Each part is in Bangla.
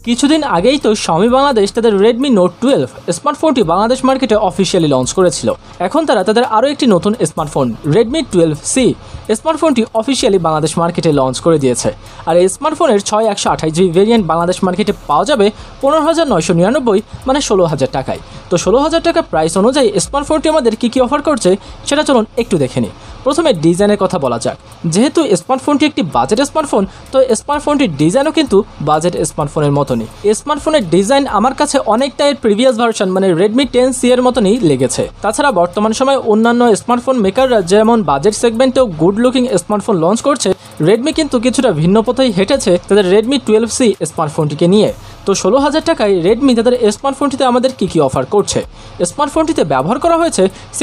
কিছুদিন আগেই তো Xiaomi বাংলাদেশ তাদের Redmi Note 12 স্মার্টফোনটি বাংলাদেশ মার্কেটে অফিসিয়ালি লঞ্চ করেছিল। এখন তারা তাদের আরও একটি নতুন স্মার্টফোন Redmi 12C স্মার্টফোনটি অফিসিয়ালি বাংলাদেশ মার্কেটে লঞ্চ করে দিয়েছে। আর এই স্মার্টফোনের 6128GB ভেরিয়েন্ট বাংলাদেশ মার্কেটে পাওয়া যাবে 15,999 মানে 16,000 টাকায়। তো 16,000 টাকা প্রাইস অনুযায়ী স্মার্টফোনটি আমাদের কী অফার করছে সেটা চলুন একটু দেখে নিই। প্রথমে ডিজাইনের কথা বলা যাক। যেহেতু স্মার্টফোনটি একটি বাজেট স্মার্টফোন, তো স্মার্টফোনটির ডিজাইনও কিন্তু বাজেট স্মার্টফোনের মতনই। স্মার্টফোনের ডিজাইন আমার কাছে অনেকটা এর প্রিভিয়াস ভার্সন মানে Redmi 10C এর মতনই লেগেছে। তাছাড়া বর্তমান সময়ে অন্যান্য স্মার্টফোন মেকাররা যেমন বাজেট সেগমেন্টেও গুড লুকিং স্মার্টফোন লঞ্চ করছে, রেডমি কিন্তু কিছুটা ভিন্ন পথেই হেঁটেছে তাদের Redmi 12C স্মার্টফোনটিকে নিয়ে। তো 16,000 টাকায় রেডমি তাদের স্মার্টফোনটিতে আমাদের কী অফার করছে। স্মার্টফোনটিতে ব্যবহার করা হয়েছে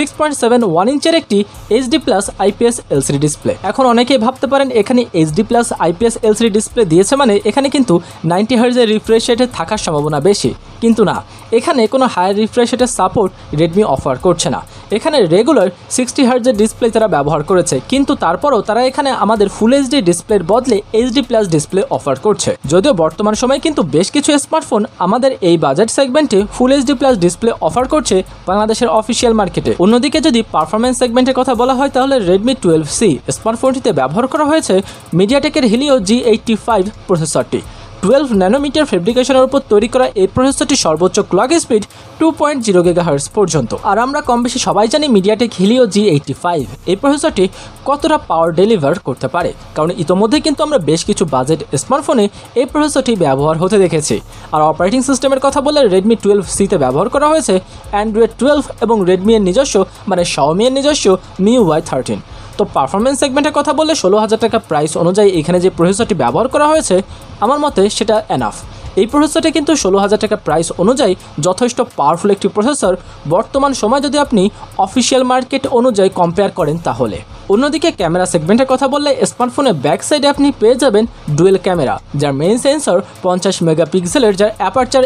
6.71 ইঞ্চের একটি HD+ IPS LCD ডিসপ্লে। এখন অনেকেই ভাবতে পারেন এখানে HD+ IPS LCD ডিসপ্লে দিয়েছে মানে এখানে কিন্তু 90 হার্জের রিফ্রেশ রেটে থাকার সম্ভাবনা বেশি, কিন্তু না, এখানে কোনো হায়ার রিফ্রেশ রেটের সাপোর্ট রেডমি অফার করছে না। এখানে রেগুলার 60 হার্জের ডিসপ্লে তারা ব্যবহার করেছে, কিন্তু তারপরও তারা এখানে আমাদের ফুল HD ডিসপ্লের বদলে HD+ ডিসপ্লে অফার করছে। যদিও বর্তমান সময়ে কিন্তু বেশ কিছু স্মার্টফোন আমাদের এই বাজেট সেগমেন্টে ফুল HD+ ডিসপ্লে অফার করছে বাংলাদেশের অফিসিয়াল মার্কেটে। অন্যদিকে যদি পারফরমেন্স সেগমেন্টের কথা বলা হয় তাহলে Redmi 12C স্মার্টফোনটিতে ব্যবহার করা হয়েছে মিডিয়াটেকের Helio G85 প্রসেসরটি। 12 ন্যানোমিটার ফেব্রিকেশনের উপর তৈরি করা এই প্রসেসরটি সর্বোচ্চ ক্লক স্পিড 2.0 GHz পর্যন্ত। আর আমরা কম বেশি সবাই জানি মিডিয়াটেক Helio G85 এই প্রসেসরটি কতটা পাওয়ার ডেলিভার করতে পারে, কারণ ইতোমধ্যে কিন্তু আমরা বেশ কিছু বাজেট স্মার্টফোনে এই প্রসেসরটি ব্যবহার হতে দেখেছি। আর অপারেটিং সিস্টেমের কথা বলে Redmi 12C-তে ব্যবহার করা হয়েছে Android 12 এবং রেডমি এর নিজস্ব মানে Xiaomi এর নিজস্ব MIUI 13। তো পারফরমেন্স সেগমেন্টের কথা বললে 16,000 টাকা প্রাইস অনুযায়ী এখানে যে প্রসেসরটি ব্যবহার করা হয়েছে আমার মতে সেটা এনাফ। এই প্রসেসরটি কিন্তু 16,000 টাকা প্রাইস অনুযায়ী যথেষ্ট পাওয়ারফুল একটি প্রসেসর বর্তমান সময় যদি আপনি অফিসিয়াল মার্কেট অনুযায়ী কম্পেয়ার করেন তাহলে। অন্যদিকে ক্যামেরা সেগমেন্টের কথা বললে স্মার্টফোনের ব্যাক সাইডে আপনি পেয়ে যাবেন ডুয়েল ক্যামেরা, যার মেইন সেন্সর 50 মেগাপিক্সেলের, যার অ্যাপারচার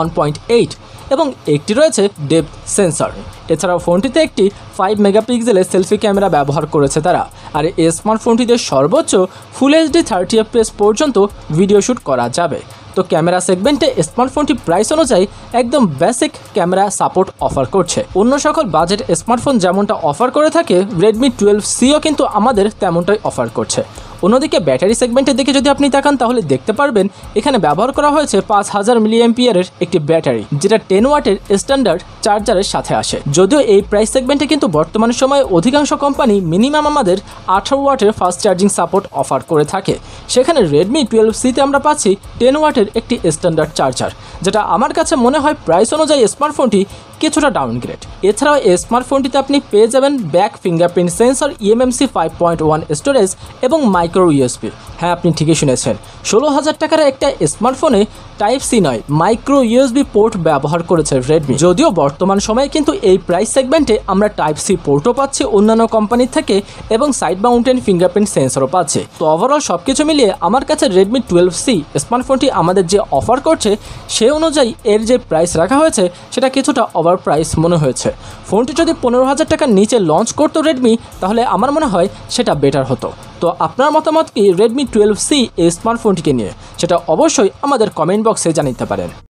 f1.8 এবং একটি রয়েছে ডেপথ সেন্সর। এছাড়াও ফোনটিতে একটি 5 মেগাপিক্সেলের সেলফি ক্যামেরা ব্যবহার করেছে তারা। আর এই স্মার্টফোনটিতে সর্বোচ্চ ফুল HD 30 FPS পর্যন্ত ভিডিও শ্যুট করা যাবে। তো ক্যামেরা সেগমেন্টে স্মার্টফোনটি প্রাইস অনুযায়ী একদম বেসিক ক্যামেরা সাপোর্ট অফার করছে। অন্য সকল বাজেট স্মার্টফোন যেমনটা অফার করে থাকে Redmi 12Cও কিন্তু আমাদের তেমনটাই অফার করছে। অন্যদিকে ব্যাটারি সেগমেন্টের দিকে যদি আপনি তাকান তাহলে দেখতে পারবেন এখানে ব্যবহার করা হয়েছে 5000 মিলিঅ্যাম্পিয়ারের একটি ব্যাটারি, যেটা 10 ওয়াটের স্ট্যান্ডার্ড চার্জারের সাথে আসে। যদিও এই প্রাইস সেগমেন্টে কিন্তু বর্তমান সময়ে অধিকাংশ কোম্পানি মিনিমাম আমাদের 18 ওয়াটের ফাস্ট চার্জিং সাপোর্ট অফার করে থাকে, সেখানে Redmi 12C-তে আমরা পাচ্ছি 10 ওয়াটের একটি স্ট্যান্ডার্ড চার্জার, যেটা আমার কাছে মনে হয় প্রাইস অনুযায়ী স্মার্টফোনটি কিছুটা ডাউনগ্রেড। এছাড়াও এই স্মার্টফোনটিতে আপনি পেয়ে যাবেন back fingerprint sensor, eMMC 5.1 storage এবং মাইক্রো USB। হ্যাঁ, আপনি ঠিকই শুনেছেন, 16,000 টাকার একটা স্মার্টফোনে Type-C নয় মাইক্রো USB পোর্ট ব্যবহার করেছে রেডমি। যদিও বর্তমান সময়ে কিন্তু এই প্রাইস সেগমেন্টে আমরা Type-C পোর্টও পাচ্ছি অন্যান্য কোম্পানির থেকে এবং সাইড মাউন্টেন ফিঙ্গারপ্রিন্ট সেন্সরও পাচ্ছি। তো ওভারঅল সব কিছু মিলিয়ে আমার কাছে Redmi 12C স্মার্টফোনটি আমাদের যে অফার করছে সে অনুযায়ী এর যে প্রাইস রাখা হয়েছে সেটা কিছুটা ওভার প্রাইস মনে হয়েছে। ফোনটি যদি 15,000 টাকার নিচে লঞ্চ করতো রেডমি তাহলে আমার মনে হয় সেটা বেটার হতো। তো আপনার মতামত কি Redmi 12C এই স্মার্টফোনটিকে নিয়ে, সেটা অবশ্যই আমাদের কমেন্ট বক্সে জানাতে পারেন।